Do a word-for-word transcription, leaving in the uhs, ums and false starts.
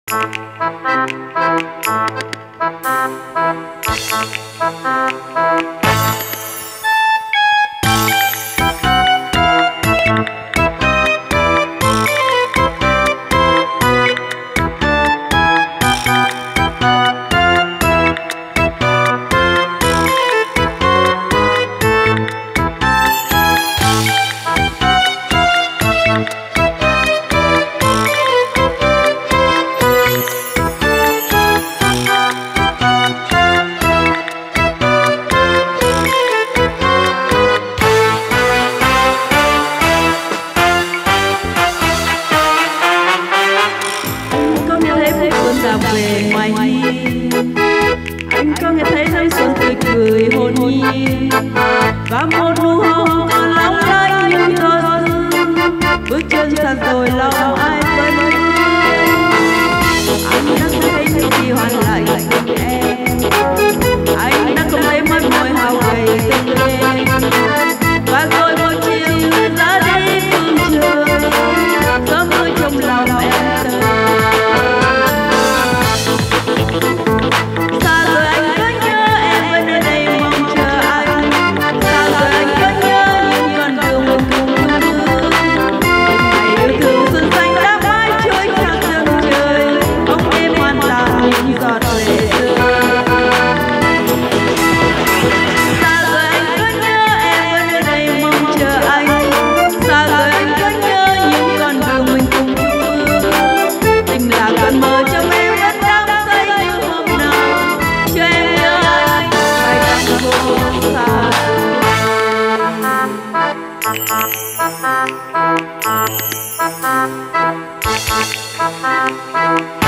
Về ngoài hiên anh có nghe thấy nắng xuân tươi cười hồn nhiên và một nụ hôn còn long lanh như gió sương bước chân xa rồi lòng ai quên anh đã thấy những gì hoàn lại tình em anh đã không thấy mất môi hao gầy tình em và rồi một chiều ra đi phương trường gió mưa trong lòng em thơ. Thank you.